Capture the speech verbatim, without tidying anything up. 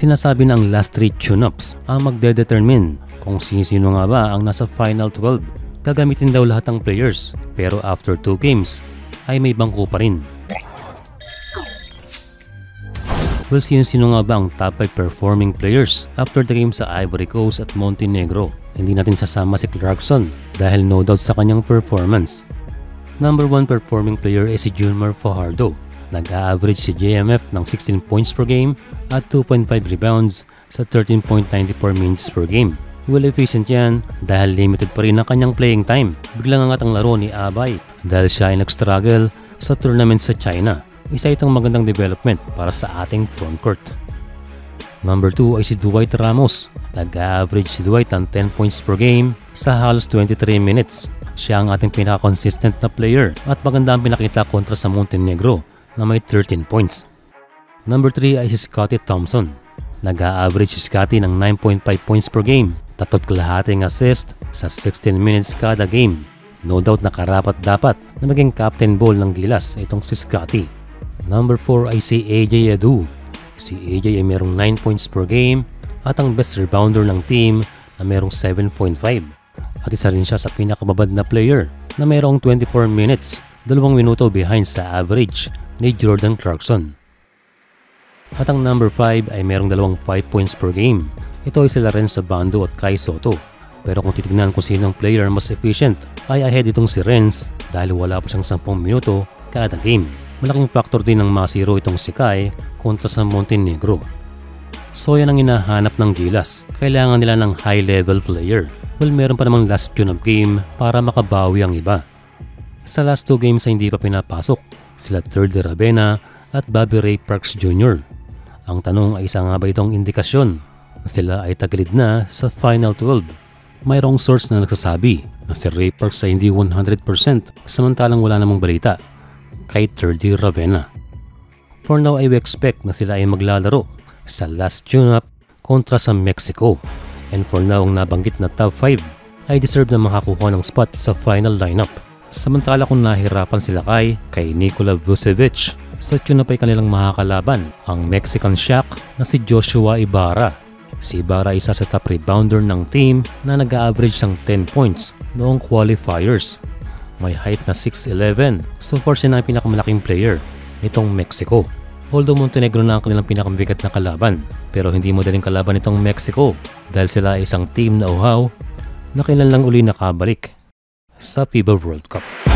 Sinasabi na ang last three tune-ups ang magdedetermine kung sino-sino nga ba ang nasa Final twelve. Gagamitin daw lahat ng players, pero after two games ay may bangko pa rin. Well, sino-sino nga ba ang top five performing players after the game sa Ivory Coast at Montenegro? Hindi natin sasama si Clarkson dahil no doubt sa kanyang performance. Number one performing player ay si Junmar Fajardo. Nag-a-average si J M F ng sixteen points per game at two point five rebounds sa thirteen point nine four minutes per game. Well, efficient yan dahil limited pa rin ang kanyang playing time. Biglang angat ang laro ni Abay dahil siya ay nag-struggle sa tournament sa China. Isa itong magandang development para sa ating frontcourt. Number two ay si Dwight Ramos. Nag-average si Dwight ng ten points per game sa halos twenty-three minutes. Siya ang ating pinaka-consistent na player at maganda ang pinakita kontra sa Montenegro na may thirteen points. Number three ay si Scottie Thompson. Nag-a-average si Scottie ng nine point five points per game, tatot kalahating assist sa sixteen minutes kada game. No doubt na karapat dapat na maging captain ball ng Gilas itong si Scottie. Number four ay si A J Adu. Si A J ay merong nine points per game at ang best rebounder ng team na merong seven point five. At isa rin siya sa pinakababad na player na merong twenty-four minutes, dalawang minuto behind sa average ni Jordan Clarkson. At ang number five ay merong dalawang five points per game. Ito ay sila Renz Bando at Kai Soto. Pero kung titignan kung sinong player mas efficient, ay ahead itong si Renz dahil wala pa siyang ten minuto kada game. Malaking factor din ng masiro itong si Kai kontra sa Montenegro. So yan ang hinahanap ng Gilas. Kailangan nila ng high-level player. Well, meron pa namang last tune-up game para makabawi ang iba. Sa last two games ay hindi pa pinapasok sila Third de Ravena at Bobby Ray Parks Junior Ang tanong ay isa nga ba itong indikasyon na sila ay tagilid na sa Final twelve? Mayroong source na nagsasabi na si Ray Parks ay hindi one hundred percent samantalang wala namang balita kay Third de Ravena. For now ay we expect na sila ay maglalaro sa last tune-up kontra sa Mexico. And for now ang nabanggit na top five ay deserve na makakuha ng spot sa final lineup. Samantala kung nahirapan sila kay kay Nikola Vucevic, sa tune-up ay kanilang makakalaban ang Mexican Shaq na si Joshua Ibarra. Si Ibarra isa sa top rebounder ng team na nag-a-average ng ten points noong qualifiers. May height na six eleven, so far siya na ang pinakamalaking player nitong Mexico. Although Montenegro na ang kanilang pinakamabigat na kalaban, pero hindi madaling kalaban itong Mexico dahil sila ay isang team na uhaw na kailan lang uli nakabalik sa FIBA World Cup.